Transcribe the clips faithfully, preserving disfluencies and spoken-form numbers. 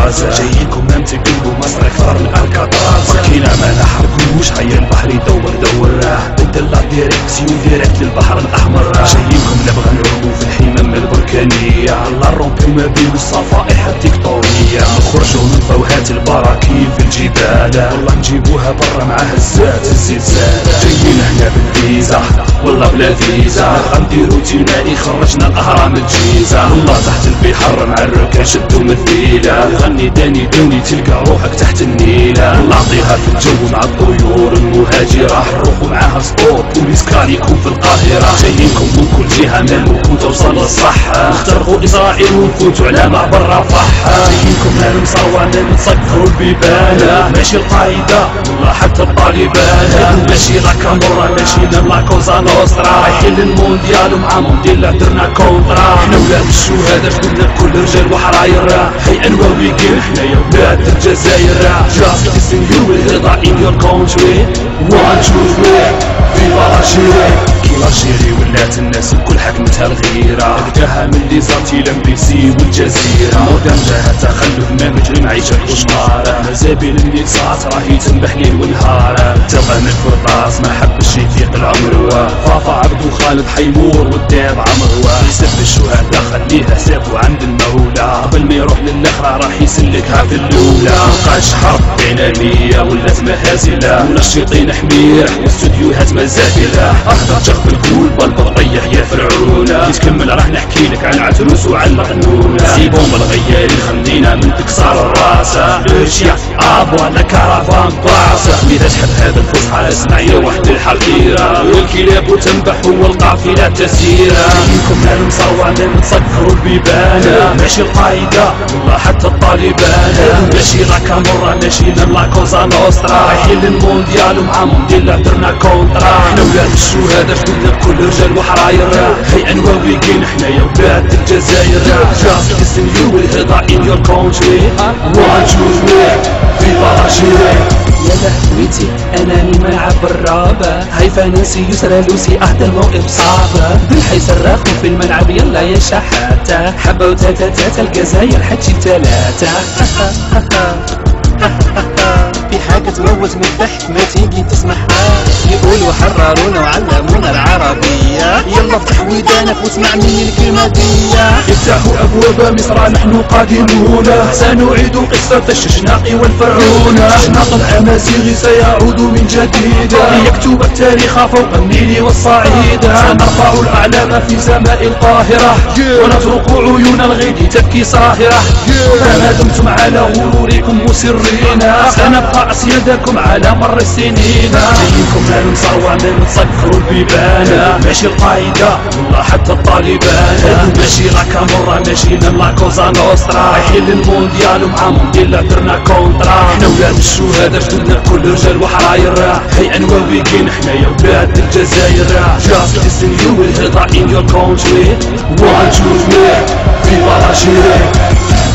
غازة، جايينكم ما تقلبوا مصر اكثر من الكاتراز، بركينا ما نحرقوش هيا البحر يدور دوراه، بدل ديريكسيون ديريكت للبحر الاحمر، جايينكم نبغى نعوموا في الحمم البركانية، الله نرومبيو ما بين الصفائح التكتونية، نخرجوا نطفوا هات البراكين في الجبال، والله نجيبوها برا مع هزات الزلزال، جايين هنا بالفيزا والله بلا فيزا، نبغى نديرو تينائي خرجنا الاهرام الجيزة، والله تحت البحر مع الركان شدو مثيلة، غني داني دوني تلقى روحك تحت النيلة، والله عطيها في الجو مع الطيور المهاجرة، نروحو معاها سبوت بوليس كاريكو في القاهرة، جايينكم من كل جهة مالكم توصل للصحة، نخترقوا اسرائيل ونفوتوا على معبر رفح، جايينكم نار مصروانة نسكروا البيبان، ماشي القاعدة والله حتى الطالبان، ماشي لا كامورا ماشي لا كوزا نوسترا، رايحين للمونديال ومع مونديلا درنا كونترا، حنا ولاد الشهداء شدنا بكل رجال وحراير، هي انواويكين حنايا ولاد الجزائر، just kissing you with the in your country, one two three, viva l'Algérie، كي l'Algérie ولات الناس الكل حكمتها الغيرة، لقاها من لي زارتي لمبيسي والجزيرة، مودرن جاها تخلف ما مجري معيشة القشمارة، مزابل النيكسات راهي تنبح ليل ونهار، تلقى من الفرطاس ما حبش يفيق العمر، فافا عبدو خالد حيمور والداب عمرو، يسب الشهداء خليها حسابو عند المولى، قبل ما يروح للاخرة راح يسلكها في الاولى، مبقاتش حرب بينامية ولات مهازلة، منشطين حمير واستوديوهات مزابلة، اخضر جغب الكول بلبل طيح يا فرعونة، كي تكمل راح نحكي لك عن عتروس وعن القنونة، سيبون بالغيالي خلينا من تكسر الراسة، لوشيا ابوا لا كارافان باصة، اذا تحب هذا الفصحى اسمع يا وحد الحقيرة، والكلاب وتنبح والقافلة تسيرة، جايينكم نار مصروانة نسكروا البيبان، ماشي القاعدة والله حتى الطالبان، ماشي لا كامورا ماشي لا كوزا نوسترا، رايحين للمونديال ومع مونديلا درنا كونترا، حنا ولاد الشهداء شدنا بكل رجال وحراير، هي انواويكين حنايا ولاد الجزائر، just kissing you with the in your country, one two three, viva l'Algérie، يا لهويتي اناني ملعب بالرابة، هاي فانسي يسرى لوسي اهدى الموقف صعبة، بالحي صرخوا في الملعب يلا يا شحاتة، حبة وتاتا تاتا الجزاير حتشي تلاتة، في حاجة تموت من الضحك ما تيجي تسمعها، يقولوا حررونا وعلمونا العربية، يلا افتح ودانك واسمع مني الكلمة دي، افتحوا ابواب مصر نحن قادمون، سنعيد قصة الششناق والفرعون، ششناق الامازيغ سيعود من جديد، ليكتب التاريخ فوق النيل والصعيد، سنرفع الاعلام في سماء القاهرة، ونطرق عيون الغيد تبكي صاهرة، فما دمتم على غروركم مسرين، سنبقى أسيادكم على مر السنين، جايينكم نار مصروانة نسكروا البيبان، ماشي القاعدة والله حتى الطالبان، ماشي لا كامورا ماشي لا كوزا نوسترا، رايحين للمونديال ومع مونديلا درنا كونترا، حنا ولاد الشهداء شدنا بكل رجال وحراير، هي انواويكين حنايا ولاد الجزائر، just kissing you with the in your country, one two three, viva l'Algérie.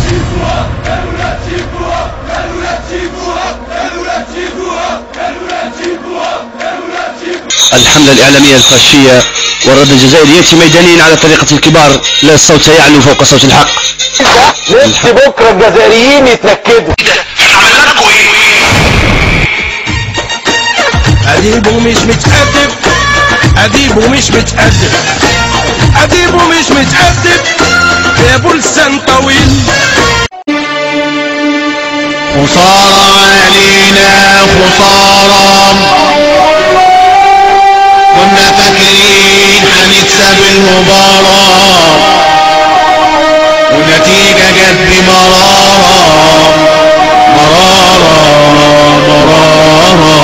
الحملة الإعلامية الفاشية والرد الجزائري يأتي ميدانيا على طريقة الكبار، لا الصوت سيعلو فوق صوت الحق. نفسي بكرة الجزائريين يتنكدوا. أديب ومش متأدب، أديب ومش متأدب، أديب ومش متأدب يا ابو لسان طويل. خسارة علينا خسارة، كنا فاكرين هنكسب المباراة والنتيجة جت بمرارة مرارة مرارة.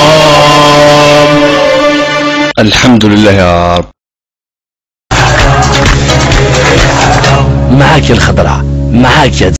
الحمد لله يا رب. معاك يا الخضراء، معاك يا